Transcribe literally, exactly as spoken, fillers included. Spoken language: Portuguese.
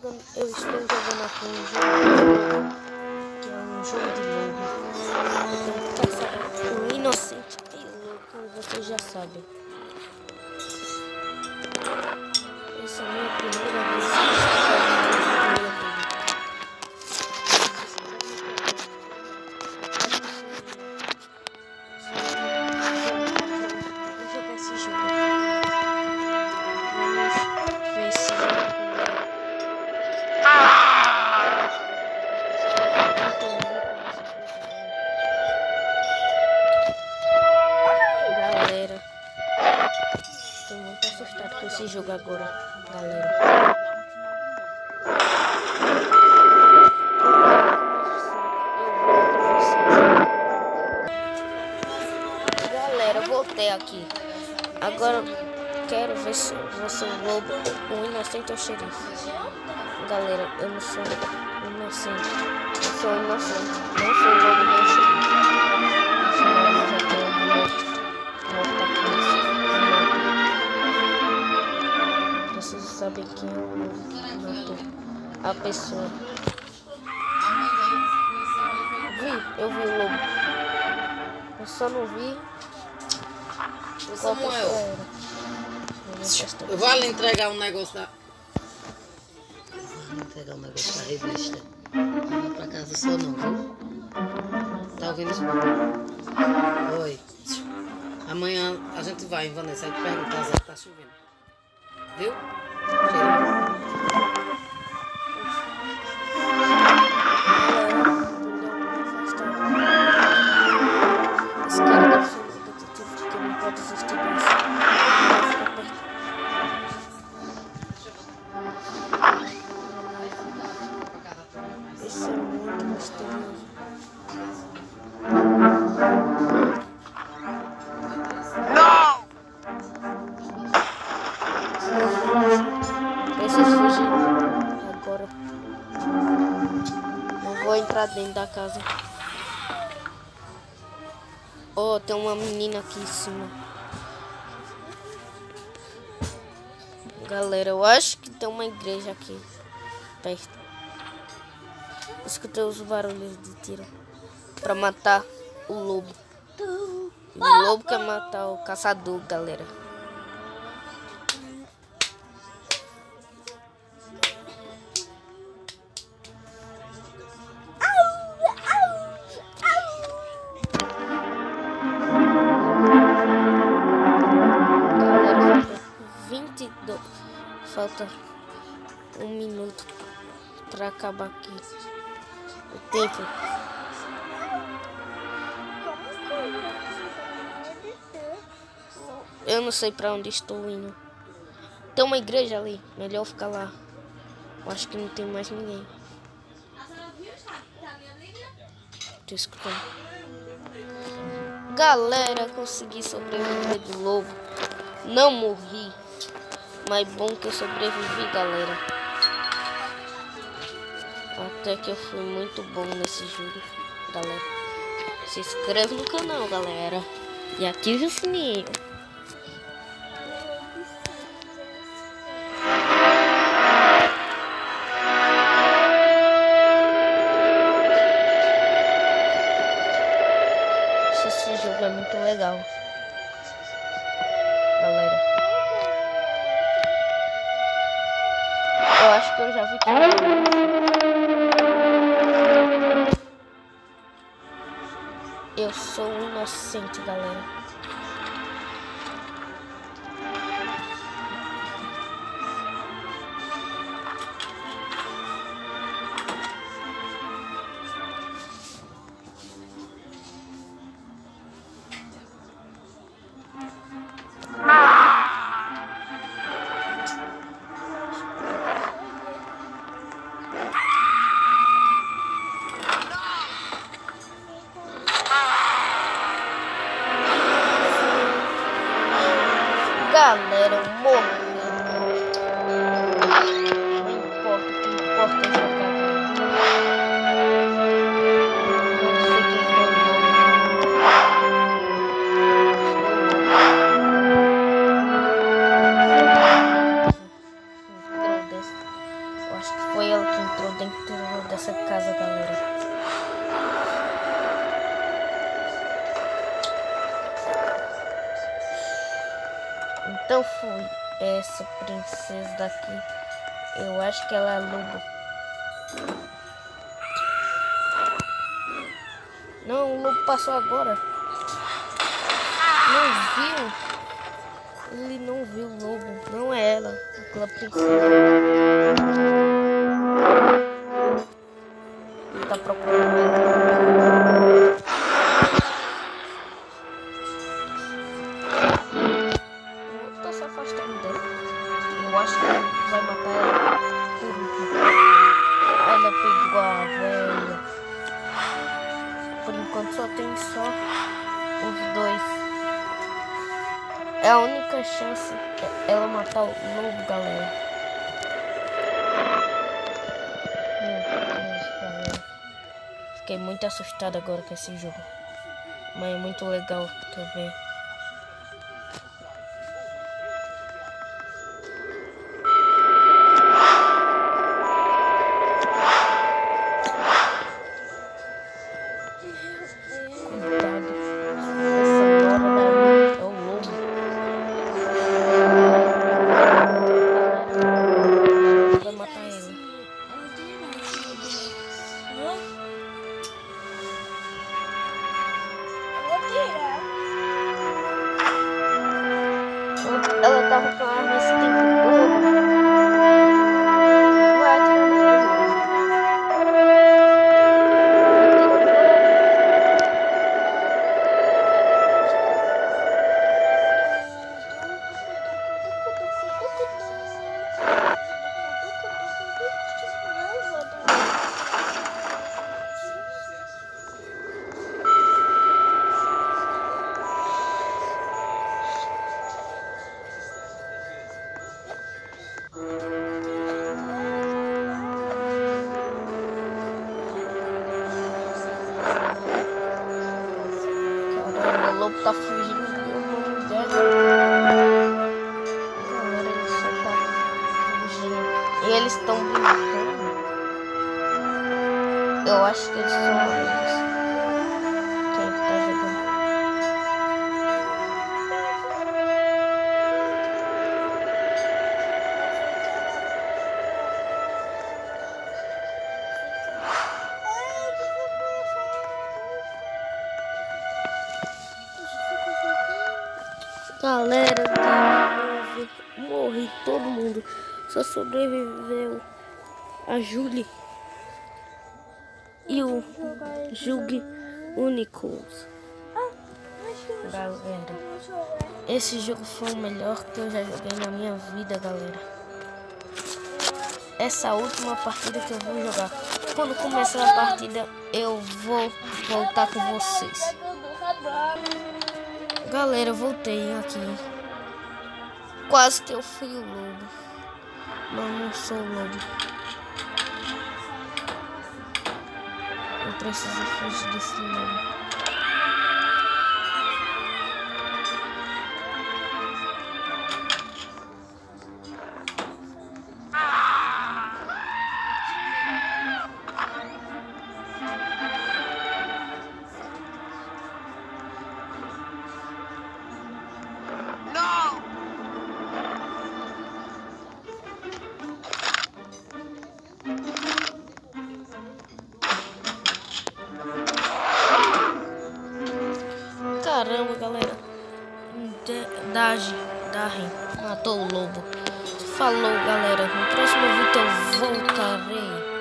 jogando, eu estou jogando aqui um jogo, que é um jogo de lobo. Eu tenho que caçar o inocente e louco, como vocês já sabem. Essa é a minha primeira vez que estou fazendo um vídeo no YouTube. Vou jogar esse jogo. Vamos ver esse jogo. Galera, tô muito assustado com esse jogo agora, galera. Galera, eu voltei aqui. Agora quero ver se eu sou o lobo, o inocente ou o xerife. Galera, eu não sou inocente. Eu sou inocente. Não sou o lobo nem o xerife. Senão eu já tenho morto. Morto aqui nesse mapa. Preciso saber quem é o lobo que matou a pessoa. Vi, eu vi o lobo. Eu só não vi qual pessoa era. Eu vou ali entregar um negócio da... Eu vou entregar um negócio da revista. Não vou pra casa só não, viu? Tá ouvindo isso? Oi. Amanhã a gente vai em Vanessa, aí te perguntar se tá chovendo. Viu? Cheiro. Esse cara deve ser um detetive porque não pode existir disso. Isso é muito misterioso. Não! Preciso fugir agora. Eu vou entrar dentro da casa. Oh, tem uma menina aqui em cima. Galera, eu acho que tem uma igreja aqui perto. Escutei os barulhos de tiro pra matar o lobo. O lobo quer matar o caçador, galera. Falta um minuto para acabar aqui o tempo. Eu não sei para onde estou indo. Tem uma igreja ali, melhor ficar lá. Eu acho que não tem mais ninguém. Tô escutando. Galera, consegui sobreviver do lobo. Não morri. Mas bom que eu sobrevivi, galera. Até que eu fui muito bom nesse jogo, galera. Se inscreve no canal, galera. E ative o sininho. Esse jogo é muito legal, galera. Eu acho que eu já vi tudo. Eu sou um inocente, galera. Galera, eu morri. Não importa, o que importa é jogar. Não sei quem foi o nome. Eu acho que foi Então foi essa princesa daqui. Eu acho que ela é lobo. Não, o lobo passou agora. Não viu? Ele não viu o lobo. Não é ela, aquela princesa. Ele tá procurando ela. Eu tô se afastando dele. Eu acho que ele vai matar ela por último. Aí ela pegou a velha. Por enquanto só tem só os dois. É a única chance é ela matar o lobo, galera. Meu Deus, galera. Fiquei muito assustado agora com esse jogo. Mas é muito legal também. Ela tava com a arma esse tempo todo. Vai atirar nela. O lobo tá fugindo do lugar. Galera, ele só tá fugindo. E eles estão brincando. Eu acho que eles são amigos. Quem é que tá jogando? Galera, morri todo mundo. Só sobreviveu a Julie e o Jug Únicos. Galera, esse jogo foi o melhor que eu já joguei na minha vida, galera. Essa última partida que eu vou jogar. Quando começar a partida, eu vou voltar com vocês. Galera, eu voltei aqui. Quase que eu fui o lobo. Mas não sou o lobo. Eu preciso fugir desse lobo. Caramba, galera. Dage, Darren matou o lobo. Falou, galera. No próximo vídeo eu voltarei.